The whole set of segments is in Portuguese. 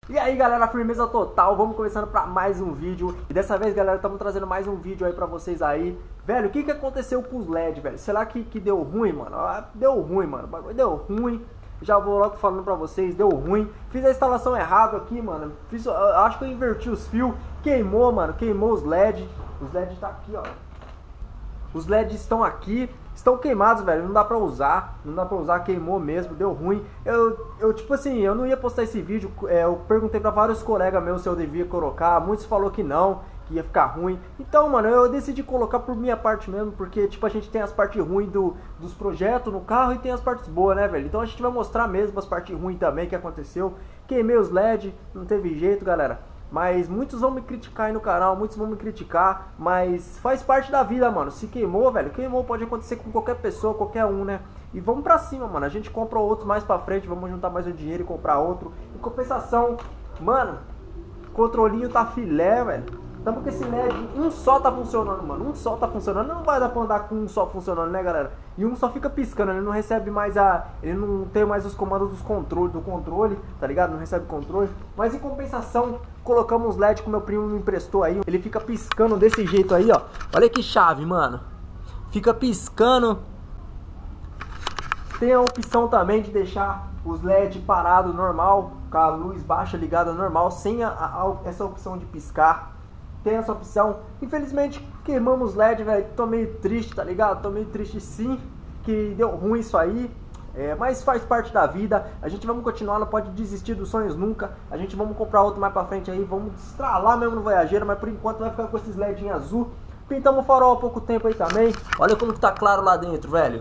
E aí galera, firmeza total, vamos começando pra mais um vídeo. E dessa vez galera, estamos trazendo mais um vídeo aí pra vocês aí. Velho, o que aconteceu com os LED, velho? Será que deu ruim, mano? Deu ruim, mano, o bagulho deu ruim. Já vou logo falando pra vocês, deu ruim. Fiz a instalação errada aqui, mano. Acho que eu inverti os fios. Queimou, mano, queimou os LED. Os LED tá aqui, ó. Os LEDs estão aqui, estão queimados, velho, não dá pra usar, queimou mesmo, deu ruim. Eu tipo assim, eu não ia postar esse vídeo, eu perguntei pra vários colegas meus se eu devia colocar, muitos falaram que não, que ia ficar ruim. Então, mano, eu decidi colocar por minha parte mesmo, porque tipo, a gente tem as partes ruins dos projetos no carro e tem as partes boas, né, velho? Então a gente vai mostrar mesmo as partes ruins também que aconteceu. Queimei os LED, não teve jeito, galera. Mas muitos vão me criticar aí no canal, muitos vão me criticar, mas faz parte da vida, mano. Se queimou, velho, queimou, pode acontecer com qualquer pessoa, qualquer um, né? E vamos pra cima, mano, a gente compra outro mais pra frente, vamos juntar mais um dinheiro e comprar outro. Em compensação, mano, o controlinho tá filé, velho. Tamo com esse LED, um só tá funcionando, mano, um só tá funcionando. Não vai dar pra andar com um só funcionando, né, galera? E um só fica piscando, ele não recebe mais ele não tem mais os comandos do controle, tá ligado? Não recebe controle. Mas em compensação, colocamos os LED que o meu primo me emprestou aí. Ele fica piscando desse jeito aí, ó. Olha que chave, mano. Fica piscando. Tem a opção também de deixar os LED parado normal, com a luz baixa ligada normal, sem essa opção de piscar. Tem essa opção. Infelizmente queimamos LED, velho. Tô meio triste, tá ligado? Tô meio triste sim, que deu ruim isso aí. Mas faz parte da vida. A gente vamos continuar, não pode desistir dos sonhos nunca. A gente vamos comprar outro mais pra frente aí. Vamos estralar mesmo no Voyageiro, mas por enquanto vai ficar com esses LED em azul. Pintamos o farol há pouco tempo aí também. Olha como que tá claro lá dentro, velho.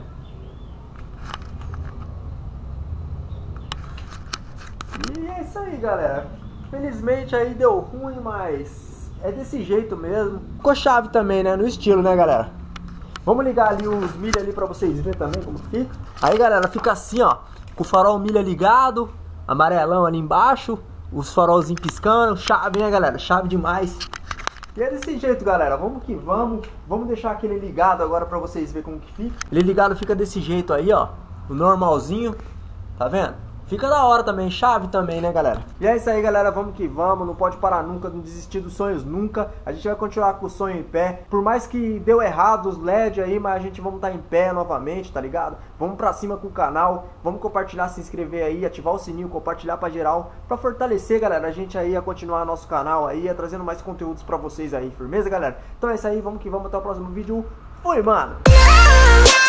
E é isso aí, galera. Felizmente aí deu ruim, mas é desse jeito mesmo. Ficou chave também, né? No estilo, né, galera? Vamos ligar ali os milha ali pra vocês verem também como fica. Aí, galera, fica assim, ó. Com o farol milha ligado, amarelão ali embaixo, os farolzinhos piscando. Chave, né, galera? Chave demais. E é desse jeito, galera. Vamos que vamos. Vamos deixar aquele ligado agora pra vocês verem como que fica. Ele ligado fica desse jeito aí, ó. O normalzinho. Tá vendo? Fica da hora também, chave também, né, galera? E é isso aí, galera, vamos que vamos, não pode parar nunca, não desistir dos sonhos nunca. A gente vai continuar com o sonho em pé, por mais que deu errado os LED aí, mas a gente vamos estar em pé novamente, tá ligado? Vamos pra cima com o canal, vamos compartilhar, se inscrever aí, ativar o sininho, compartilhar pra geral, pra fortalecer, galera, a gente aí a continuar nosso canal aí, trazendo mais conteúdos pra vocês aí, firmeza, galera? Então é isso aí, vamos que vamos, até o próximo vídeo. Fui, mano!